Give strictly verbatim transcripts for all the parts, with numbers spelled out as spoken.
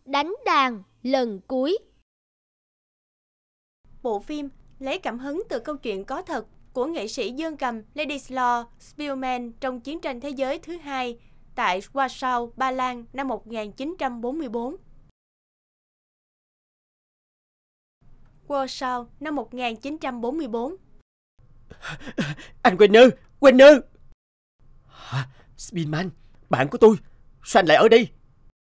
đánh đàn lần cuối. Bộ phim lấy cảm hứng từ câu chuyện có thật của nghệ sĩ dương cầm Ladislaw Spielman trong chiến tranh thế giới thứ hai tại Warsaw, Ba Lan năm một nghìn chín trăm bốn mươi tư. Warsaw năm một nghìn chín trăm bốn mươi tư. Anh Werner, Werner! Hả? Spielman, bạn của tôi, sao anh lại ở đây?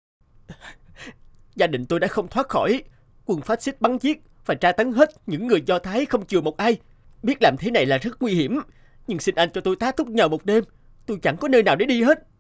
Gia đình tôi đã không thoát khỏi quân phát xít bắn giết và tra tấn hết những người Do Thái không chừa một ai. Biết làm thế này là rất nguy hiểm, nhưng xin anh cho tôi tá túc nhờ một đêm. Tôi chẳng có nơi nào để đi hết.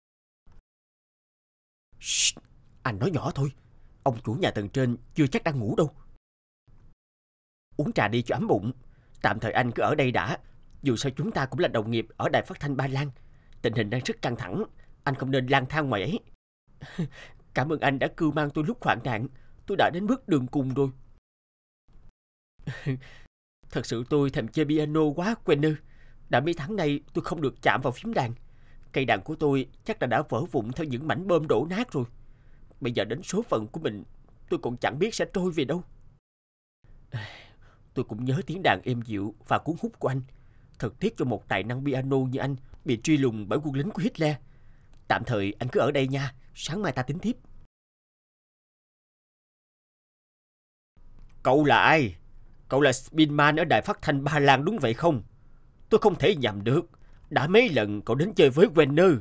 Shh, anh nói nhỏ thôi. Ông chủ nhà tầng trên chưa chắc đang ngủ đâu. Uống trà đi cho ấm bụng. Tạm thời anh cứ ở đây đã. Dù sao chúng ta cũng là đồng nghiệp ở đài phát thanh Ba Lan. Tình hình đang rất căng thẳng. Anh không nên lang thang ngoài ấy. Cảm ơn anh đã cưu mang tôi lúc hoạn nạn. Tôi đã đến bước đường cùng rồi. Thật sự tôi thèm chơi piano quá, Werner. Đã mấy tháng nay tôi không được chạm vào phím đàn. Cây đàn của tôi chắc là đã vỡ vụn theo những mảnh bơm đổ nát rồi. Bây giờ đến số phận của mình, tôi còn chẳng biết sẽ trôi về đâu. Tôi cũng nhớ tiếng đàn êm dịu và cuốn hút của anh. Thật tiếc cho một tài năng piano như anh bị truy lùng bởi quân lính của Hitler. Tạm thời anh cứ ở đây nha. Sáng mai ta tính tiếp. Cậu là ai? Cậu là Spielman ở đài phát thanh Ba Lan đúng vậy không? Tôi không thể nhầm được. Đã mấy lần cậu đến chơi với Werner.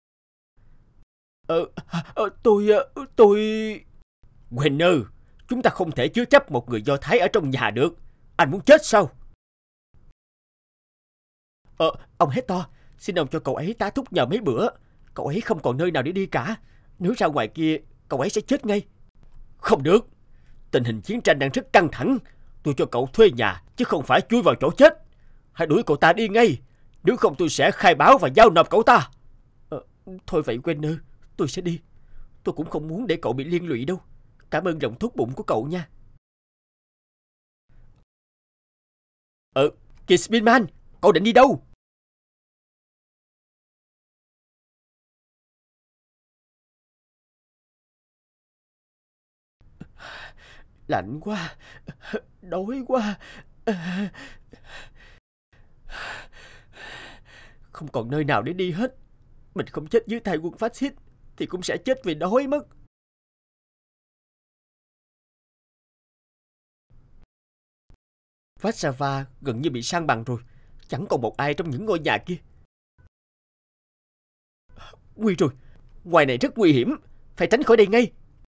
Ờ, ờ tôi... tôi... Werner, chúng ta không thể chứa chấp một người Do Thái ở trong nhà được. Anh muốn chết sao? Ờ, ông Hector, xin ông cho cậu ấy tá túc nhờ mấy bữa. Cậu ấy không còn nơi nào để đi cả. Nếu ra ngoài kia, cậu ấy sẽ chết ngay. Không được. Tình hình chiến tranh đang rất căng thẳng. Tôi cho cậu thuê nhà, chứ không phải chui vào chỗ chết. Hãy đuổi cậu ta đi ngay. Nếu không tôi sẽ khai báo và giao nộp cậu ta. Ờ, thôi vậy Werner, tôi sẽ đi. Tôi cũng không muốn để cậu bị liên lụy đâu. Cảm ơn lòng tốt bụng của cậu nha. Ờ, kìa Spielman, cậu định đi đâu? Lạnh quá, đói quá. Không còn nơi nào để đi hết. Mình không chết dưới tay quân phát xít thì cũng sẽ chết vì đói mất. Warsaw gần như bị san bằng rồi. Chẳng còn một ai trong những ngôi nhà kia. Nguy rồi, ngoài này rất nguy hiểm. Phải tránh khỏi đây ngay.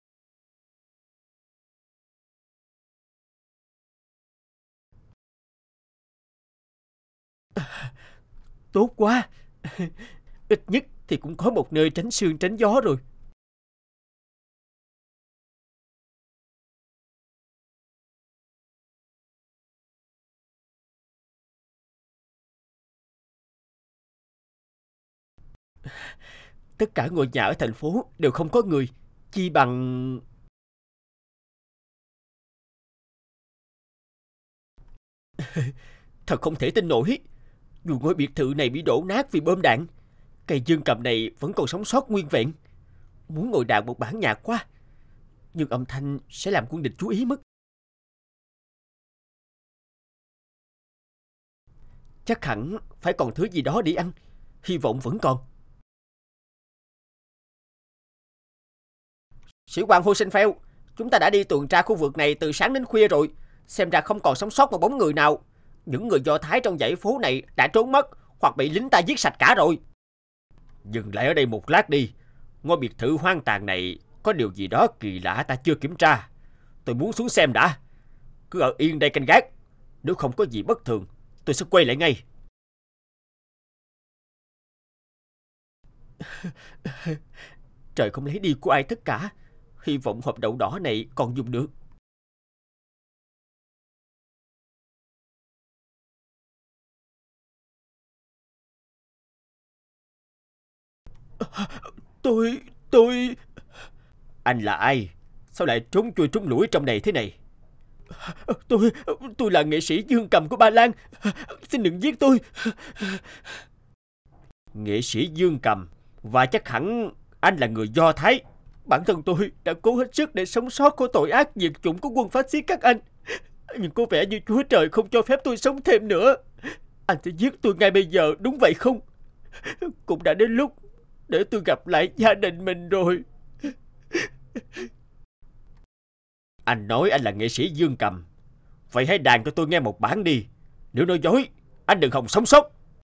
Tốt quá. Ít nhất thì cũng có một nơi tránh sương tránh gió rồi. Tất cả ngôi nhà ở thành phố đều không có người. Chi bằng... Thật không thể tin nổi. Dù ngôi biệt thự này bị đổ nát vì bom đạn, cây dương cầm này vẫn còn sống sót nguyên vẹn. Muốn ngồi đàn một bản nhạc quá, nhưng âm thanh sẽ làm quân địch chú ý mất. Chắc hẳn phải còn thứ gì đó để ăn. Hy vọng vẫn còn. Sĩ quan Hosenfeld, chúng ta đã đi tuần tra khu vực này từ sáng đến khuya rồi. Xem ra không còn sống sót một bóng người nào. Những người Do Thái trong dãy phố này đã trốn mất hoặc bị lính ta giết sạch cả rồi. Dừng lại ở đây một lát đi. Ngôi biệt thự hoang tàn này có điều gì đó kỳ lạ ta chưa kiểm tra. Tôi muốn xuống xem đã. Cứ ở yên đây canh gác. Nếu không có gì bất thường, tôi sẽ quay lại ngay. Trời không lấy đi của ai tất cả. Hy vọng hộp đậu đỏ này còn dùng được. Tôi... tôi... Anh là ai? Sao lại trốn chui trốn lủi trong này thế này? Tôi... tôi là nghệ sĩ dương cầm của Ba Lan. Xin đừng giết tôi. Nghệ sĩ dương cầm. Và chắc hẳn anh là người Do Thái. Bản thân tôi đã cố hết sức để sống sót khỏi tội ác diệt chủng của quân phát xít các anh, nhưng có vẻ như Chúa Trời không cho phép tôi sống thêm nữa. Anh sẽ giết tôi ngay bây giờ, đúng vậy không? Cũng đã đến lúc để tôi gặp lại gia đình mình rồi. Anh nói anh là nghệ sĩ dương cầm, vậy hãy đàn cho tôi nghe một bản đi. Nếu nói dối, anh đừng hòng sống sót.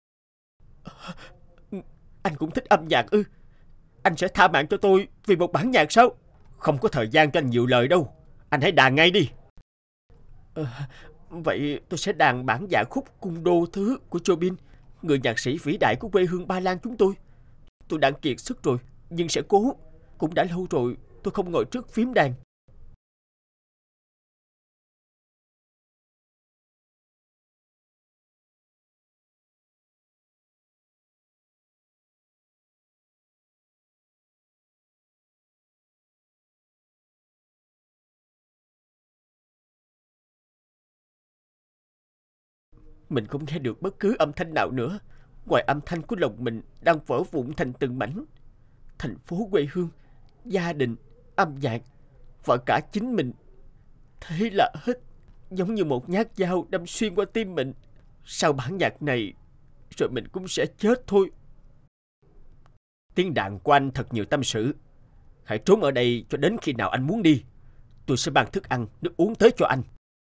Anh cũng thích âm nhạc ư? Anh sẽ tha mạng cho tôi vì một bản nhạc sao? Không có thời gian cho anh nhiều lời đâu. Anh hãy đàn ngay đi. À, vậy tôi sẽ đàn bản dạ khúc Cung Đô Thứ của Chopin, người nhạc sĩ vĩ đại của quê hương Ba Lan chúng tôi. Tôi đang kiệt sức rồi, nhưng sẽ cố. Cũng đã lâu rồi tôi không ngồi trước phím đàn. Mình không nghe được bất cứ âm thanh nào nữa, ngoài âm thanh của lòng mình đang vỡ vụn thành từng mảnh. Thành phố quê hương, gia đình, âm nhạc và cả chính mình. Thế là hết, giống như một nhát dao đâm xuyên qua tim mình. Sau bản nhạc này rồi mình cũng sẽ chết thôi. Tiếng đàn của anh thật nhiều tâm sự. Hãy trốn ở đây cho đến khi nào anh muốn đi. Tôi sẽ mang thức ăn, nước uống tới cho anh.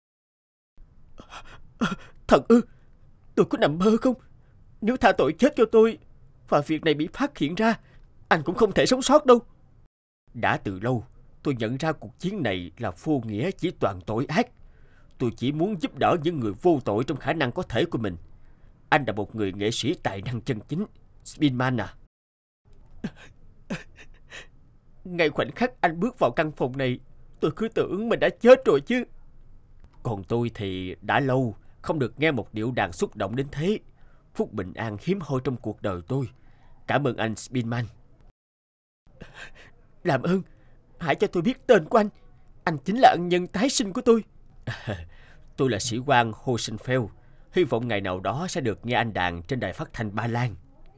Thật ư? Tôi có nằm mơ không? Nếu tha tội chết cho tôi và việc này bị phát hiện ra, anh cũng không thể sống sót đâu. Đã từ lâu tôi nhận ra cuộc chiến này là vô nghĩa, chỉ toàn tội ác. Tôi chỉ muốn giúp đỡ những người vô tội trong khả năng có thể của mình. Anh là một người nghệ sĩ tài năng chân chính, Spinman à. Ngay khoảnh khắc anh bước vào căn phòng này, tôi cứ tưởng mình đã chết rồi chứ. Còn tôi thì đã lâu không được nghe một điệu đàn xúc động đến thế. Phút bình an hiếm hoi trong cuộc đời tôi. Cảm ơn anh Spinman. Làm ơn, hãy cho tôi biết tên của anh. Anh chính là ân nhân tái sinh của tôi. Tôi là sĩ quan Hosenfeld. Hy vọng ngày nào đó sẽ được nghe anh đàn trên đài phát thanh Ba Lan.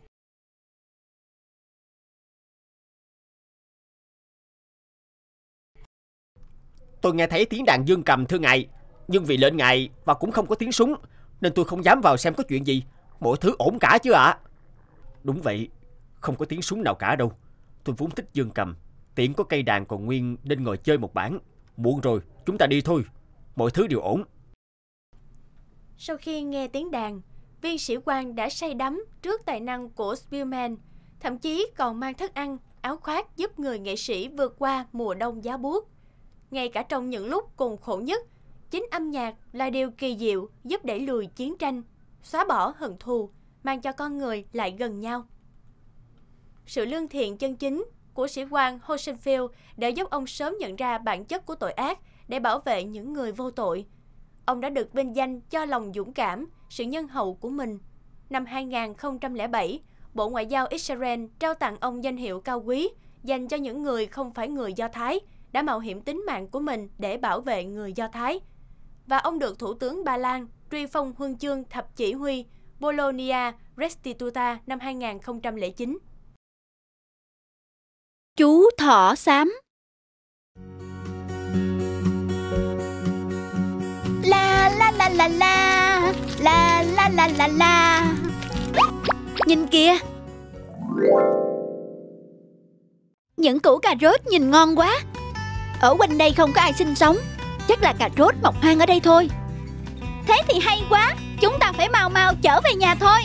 Tôi nghe thấy tiếng đàn dương cầm thưa ngài, nhưng vì lệnh ngài và cũng không có tiếng súng nên tôi không dám vào xem có chuyện gì. Mọi thứ ổn cả chứ ạ? À? Đúng vậy, không có tiếng súng nào cả đâu. Tôi vốn thích dương cầm, tiện có cây đàn còn nguyên nên ngồi chơi một bản. Muộn rồi, chúng ta đi thôi. Mọi thứ đều ổn. Sau khi nghe tiếng đàn, viên sĩ quan đã say đắm trước tài năng của Spielman, thậm chí còn mang thức ăn, áo khoác giúp người nghệ sĩ vượt qua mùa đông giá buốt. Ngay cả trong những lúc cùng khổ nhất, chính âm nhạc là điều kỳ diệu giúp đẩy lùi chiến tranh, xóa bỏ hận thù, mang cho con người lại gần nhau. Sự lương thiện chân chính của sĩ quan Hosenfeld đã giúp ông sớm nhận ra bản chất của tội ác để bảo vệ những người vô tội. Ông đã được vinh danh cho lòng dũng cảm, sự nhân hậu của mình. Năm hai nghìn không trăm lẻ bảy, Bộ Ngoại giao Israel trao tặng ông danh hiệu cao quý dành cho những người không phải người Do Thái đã mạo hiểm tính mạng của mình để bảo vệ người Do Thái. Và ông được Thủ tướng Ba Lan truy phong huân chương thập chỉ huy Polonia Restituta năm hai nghìn không trăm lẻ chín. Chú thỏ xám. La la la la la la la la la la. Nhìn kìa, những củ cà rốt nhìn ngon quá. Ở quanh đây không có ai sinh sống, chắc là cà rốt mọc hoang ở đây thôi. Thế thì hay quá, chúng ta phải mau mau trở về nhà thôi.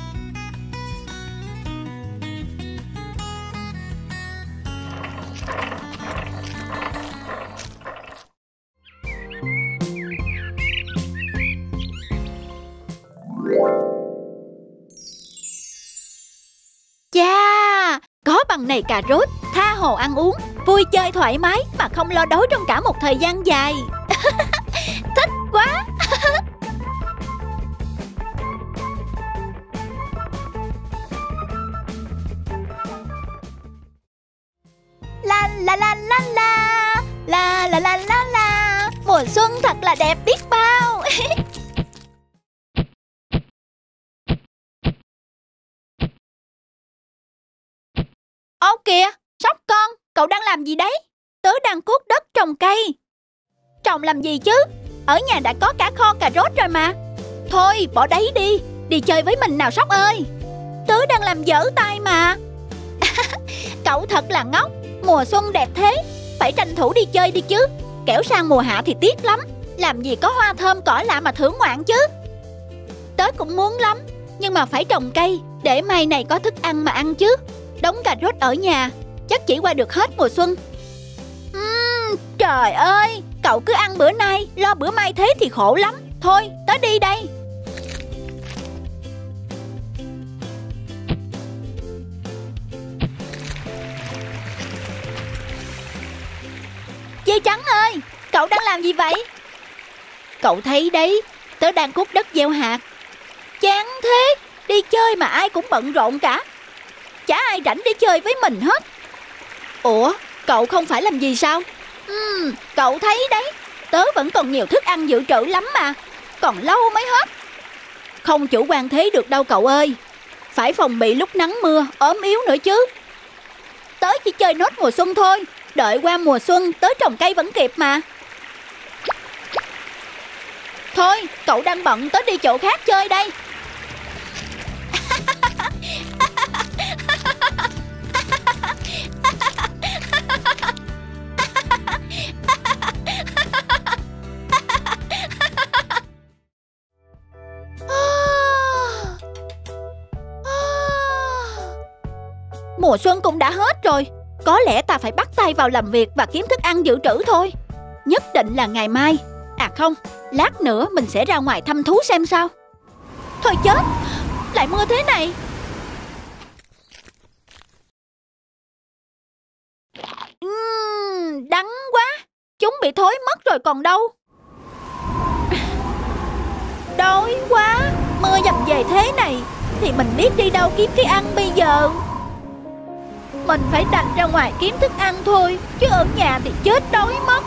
Chà, có bằng này cà rốt, tha hồ ăn uống, vui chơi thoải mái mà không lo đói trong cả một thời gian dài. Thích quá. La la la la la la la la la la. Mùa xuân thật là đẹp biết bao. Ô kìa, sóc con, cậu đang làm gì đấy? Tớ đang cuốc đất trồng cây. Trồng làm gì chứ? Ở nhà đã có cả kho cà rốt rồi mà. Thôi bỏ đấy đi, đi chơi với mình nào Sóc ơi. Tớ đang làm dở tay mà. Cậu thật là ngốc. Mùa xuân đẹp thế, phải tranh thủ đi chơi đi chứ. Kẻo sang mùa hạ thì tiếc lắm. Làm gì có hoa thơm cỏ lạ mà thưởng ngoạn chứ. Tớ cũng muốn lắm, nhưng mà phải trồng cây để mai này có thức ăn mà ăn chứ. Đống cà rốt ở nhà chắc chỉ qua được hết mùa xuân. uhm, Trời ơi, cậu cứ ăn bữa nay lo bữa mai thế thì khổ lắm. Thôi tớ đi đây. Dê trắng ơi, cậu đang làm gì vậy? Cậu thấy đấy, tớ đang cuốc đất gieo hạt. Chán thế, đi chơi mà ai cũng bận rộn cả. Chả ai rảnh để chơi với mình hết. Ủa, cậu không phải làm gì sao? Uhm, cậu thấy đấy, tớ vẫn còn nhiều thức ăn dự trữ lắm mà. Còn lâu mới hết. Không chủ quan thế được đâu cậu ơi. Phải phòng bị lúc nắng mưa, ốm yếu nữa chứ. Tớ chỉ chơi nốt mùa xuân thôi. Đợi qua mùa xuân tớ trồng cây vẫn kịp mà. Thôi, cậu đang bận, tớ đi chỗ khác chơi đây. Mùa xuân cũng đã hết rồi. Có lẽ ta phải bắt tay vào làm việc và kiếm thức ăn dự trữ thôi. Nhất định là ngày mai. À không, lát nữa mình sẽ ra ngoài thăm thú xem sao. Thôi chết, lại mưa thế này. uhm, Đắng quá. Chúng bị thối mất rồi còn đâu. Đói quá. Mưa dầm về thế này thì mình biết đi đâu kiếm cái ăn bây giờ. Mình phải đành ra ngoài kiếm thức ăn thôi, chứ ở nhà thì chết đói mất.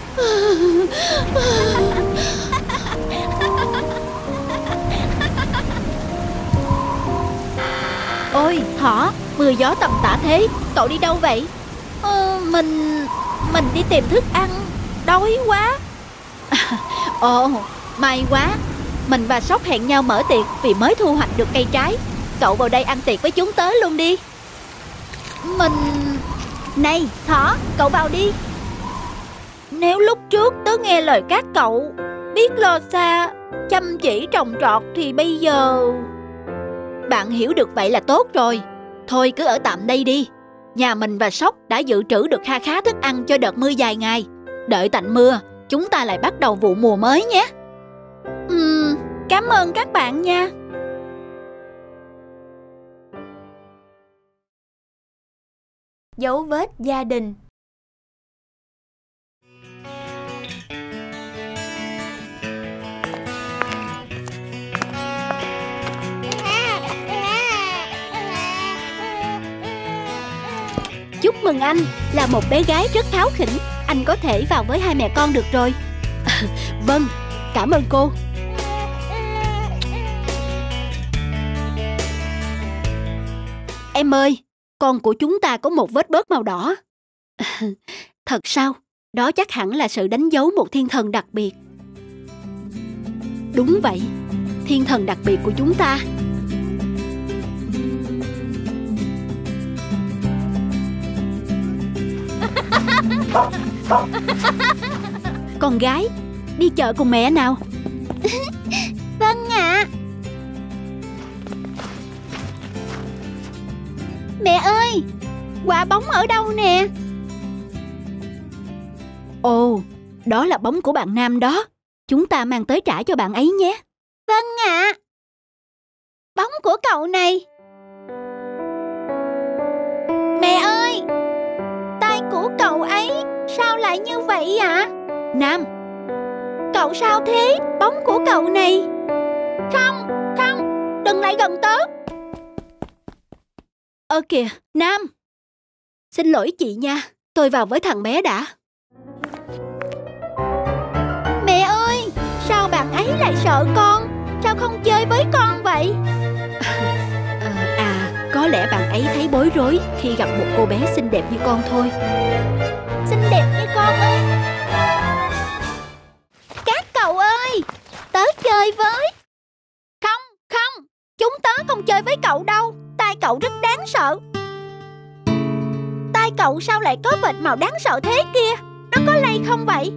Ôi Thỏ, mưa gió tầm tã thế, cậu đi đâu vậy? Ờ, mình... mình đi tìm thức ăn. Đói quá. Ồ, may quá. Mình và Sóc hẹn nhau mở tiệc vì mới thu hoạch được cây trái. Cậu vào đây ăn tiệc với chúng tớ luôn đi. Mình... Này Thỏ, cậu vào đi. Nếu lúc trước tớ nghe lời các cậu, biết lo xa, chăm chỉ trồng trọt thì bây giờ... Bạn hiểu được vậy là tốt rồi. Thôi cứ ở tạm đây đi. Nhà mình và Sóc đã dự trữ được kha khá thức ăn cho đợt mưa dài ngày. Đợi tạnh mưa, chúng ta lại bắt đầu vụ mùa mới nhé. Ừm, cảm ơn các bạn nha. Dấu vết gia đình. Chúc mừng anh, là một bé gái rất kháu khỉnh. Anh có thể vào với hai mẹ con được rồi. Vâng, cảm ơn cô. Em ơi, con của chúng ta có một vết bớt màu đỏ. Thật sao? Đó chắc hẳn là sự đánh dấu một thiên thần đặc biệt. Đúng vậy, thiên thần đặc biệt của chúng ta. Con gái, đi chợ cùng mẹ nào. Vâng ạ. Mẹ ơi, quả bóng ở đâu nè? Ồ, đó là bóng của bạn Nam đó. Chúng ta mang tới trả cho bạn ấy nhé. Vâng ạ. Bóng của cậu này. Mẹ ơi, tay của cậu ấy sao lại như vậy ạ? Nam, cậu sao thế? Bóng của cậu này. Không, không, đừng lại gần tớ. Ơ kìa, Nam. Xin lỗi chị nha, tôi vào với thằng bé đã. Mẹ ơi, sao bạn ấy lại sợ con? Sao không chơi với con vậy? À, à có Có lẽ bạn ấy thấy bối rối khi gặp một cô bé xinh đẹp như con thôi. Xinh đẹp như con ơi. Các cậu ơi, tớ chơi với. Không, không, chúng tớ không chơi với cậu đâu. Tai cậu rất đáng sợ. Tai cậu sao lại có vệt màu đáng sợ thế kia? Nó có lây không vậy?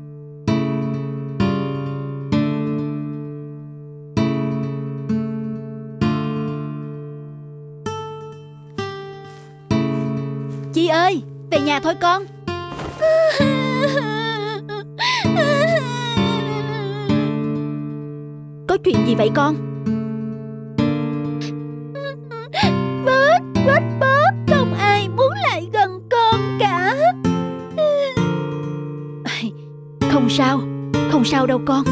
Chi ơi, về nhà thôi con. Có chuyện gì vậy con? Bớt, bớt, bớt. Không ai muốn lại gần con cả. Không sao, không sao đâu con.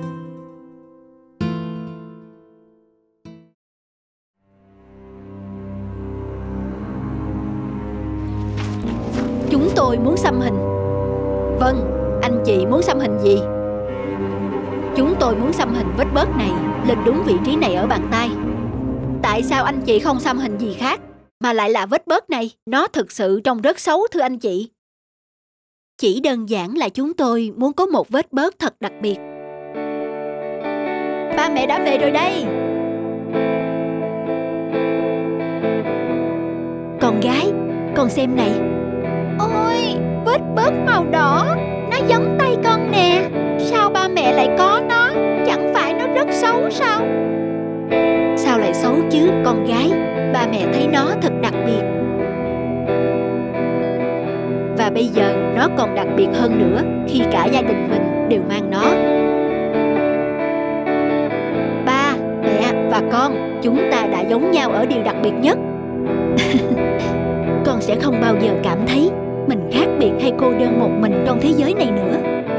Chúng tôi muốn xăm hình. Vâng, anh chị muốn xăm hình gì? Chúng tôi muốn xăm hình vết bớt này lên đúng vị trí này ở bàn tay. Tại sao anh chị không xăm hình gì khác mà lại là vết bớt này? Nó thực sự trông rất xấu thưa anh chị. Chỉ đơn giản là chúng tôi muốn có một vết bớt thật đặc biệt. Ba mẹ đã về rồi đây. Con gái, con xem này. Ôi, vết bớt màu đỏ. Nó giống tay con nè. Sao ba mẹ lại có nó? Chẳng phải nó rất xấu sao? Sao lại xấu chứ con gái? Ba mẹ thấy nó thật đặc biệt. Và bây giờ nó còn đặc biệt hơn nữa khi cả gia đình mình đều mang nó. Ba, mẹ và con, chúng ta đã giống nhau ở điều đặc biệt nhất. Con sẽ không bao giờ cảm thấy mình khác biệt hay cô đơn một mình trong thế giới này nữa.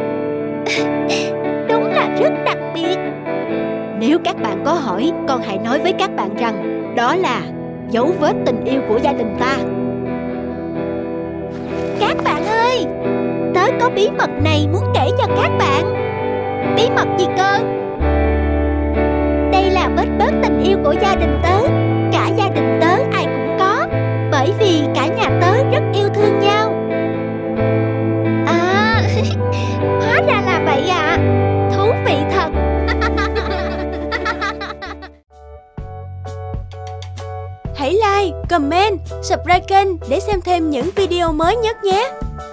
Đúng là rất đặc biệt. Nếu các bạn có hỏi, con hãy nói với các bạn rằng đó là dấu vết tình yêu của gia đình ta. Các bạn ơi, tớ có bí mật này muốn kể cho các bạn. Bí mật gì cơ? Đây là vết bớt tình yêu của gia đình tớ. Cả gia đình tớ ai cũng có, bởi vì cả nhà tớ rất yêu thương nhau. À, hóa ra là vậy à. Thú vị thật. Hãy like, comment, subscribe kênh để xem thêm những video mới nhất nhé.